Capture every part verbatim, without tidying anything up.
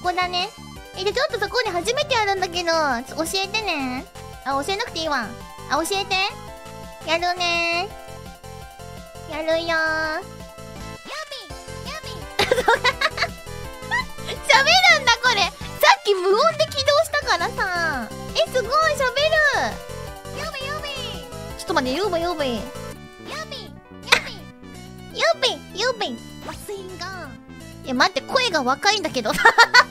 こだね。え、じゃちょっとそこに初めてやるんだけど、ちょ教えてね。あ、教えなくていいわ。あ、教えて。やるねー。やるよー。やみやみ喋るんだこれ。さっき無音で起動したからさ。え、すごい喋る。やびやび。ちょっと待って、やばいやばい。やびやび。やびやび。マスインガン。いや、待って、声が若いんだけど。ちょっ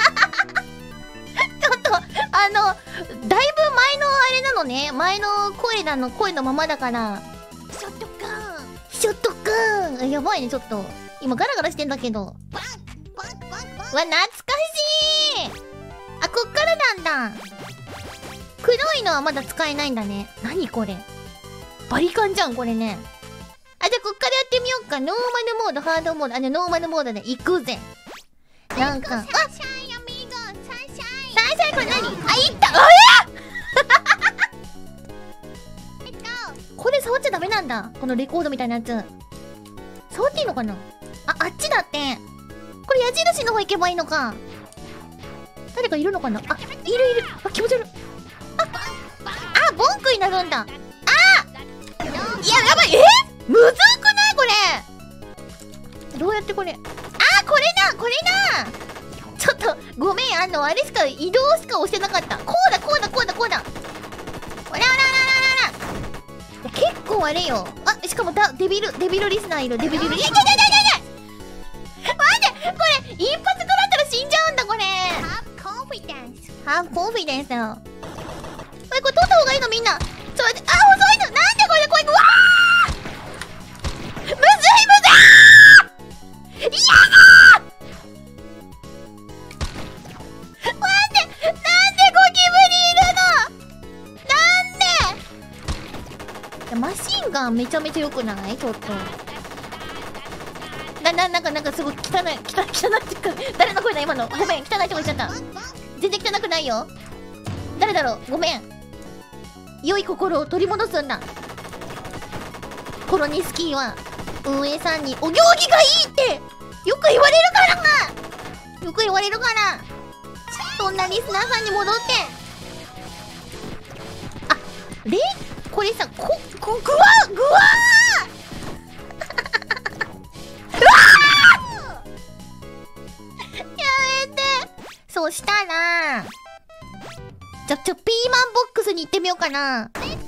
と、あの、だいぶ前のあれなのね。前の声なの、声のままだから。ショットガン。ショットガン。やばいね、ちょっと。今ガラガラしてんだけど。バンバンバンバン。うわ、懐かしい。あ、こっからなんだ。黒いのはまだ使えないんだね。何これ。バリカンじゃん、これね。あ、じゃあこっからやってみようか。ノーマルモード、ハードモード。あ、ね、ノーマルモードで行くぜ。なんか。あ、サンシャイン、アミーゴ、サンシャイン。サンシャイン、これ何？あ、いった。あれこれ触っちゃダメなんだ。このレコードみたいなやつ。触っていいのかな？あ、あっちだって。これ矢印の方行けばいいのか。誰かいるのかな？あ、いるいる。あ、気持ち悪い。あ、あ、ボンクになるんだ。あ！いや、やばい。え？むずくないこれ。どうやってこれ。あー、これだこれだ。ちょっとごめん、あのあれしか移動しか押してなかった。こうだこうだこうだこうだ。おらららららら。結構あれよ。あ、しかもだデビルデビルリスナーいる。デビルリスナー。いやいやいやいやいや。待って、これ一発食らったら死んじゃうんだこれ。Have confidence。Have confidence よ。これこれ取った方がいいのみんな。ちょっと、あ、細いの。なんでこれこれ。うわー。むずいむずい。いやだー。待って、なんでゴキブリいるの？なんで？マシンガンめちゃめちゃ良くない？ちょっと。な、な、なんか、なんかすごい汚い、汚い、汚いっていうか、誰の声だ今の。ごめん、汚いとこ言っちゃった。全然汚くないよ。誰だろう？ごめん。良い心を取り戻すんだ。コロニスキーは、運営さんにお行儀がいいってよく言われるからな。よく言われるから。そんなリスナーさんに戻って。あ、れこれさ、こ、こ、ぐわぐわーうわーやめて。そしたら、じゃ、ちょ、ピーマンボックスに行ってみようかな。